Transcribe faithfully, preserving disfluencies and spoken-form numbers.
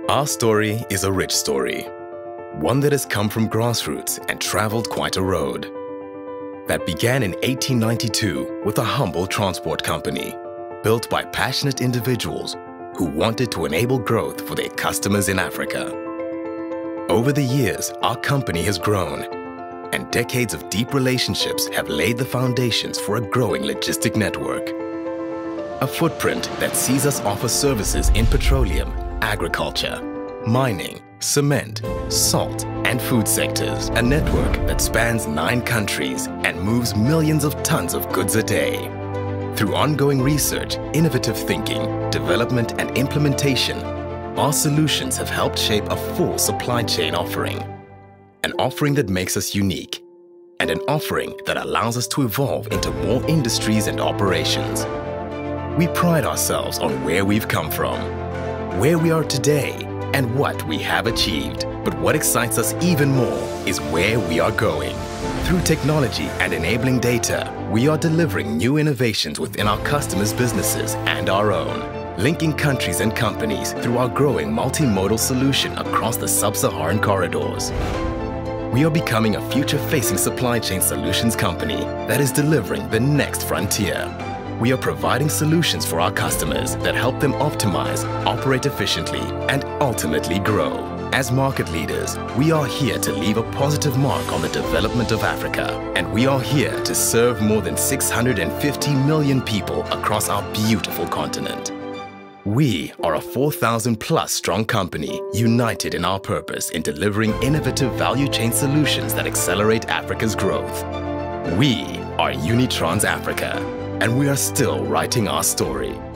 Our story is a rich story, one that has come from grassroots and traveled quite a road. That began in eighteen ninety-two with a humble transport company, built by passionate individuals who wanted to enable growth for their customers in Africa. Over the years, our company has grown, and decades of deep relationships have laid the foundations for a growing logistic network. A footprint that sees us offer services in petroleum, agriculture, mining, cement, salt, and food sectors. A network that spans nine countries and moves millions of tons of goods a day. Through ongoing research, innovative thinking, development, and implementation, our solutions have helped shape a full supply chain offering. An offering that makes us unique, and an offering that allows us to evolve into more industries and operations. We pride ourselves on where we've come from, where we are today, and what we have achieved. But what excites us even more is where we are going. Through technology and enabling data, we are delivering new innovations within our customers' businesses and our own, linking countries and companies through our growing multimodal solution across the sub-Saharan corridors. We are becoming a future-facing supply chain solutions company that is delivering the next frontier. We are providing solutions for our customers that help them optimize, operate efficiently, and ultimately grow. As market leaders, we are here to leave a positive mark on the development of Africa, and we are here to serve more than six hundred fifty million people across our beautiful continent. We are a four thousand plus strong company, united in our purpose in delivering innovative value chain solutions that accelerate Africa's growth. We are Unitrans Africa, and we are still writing our story.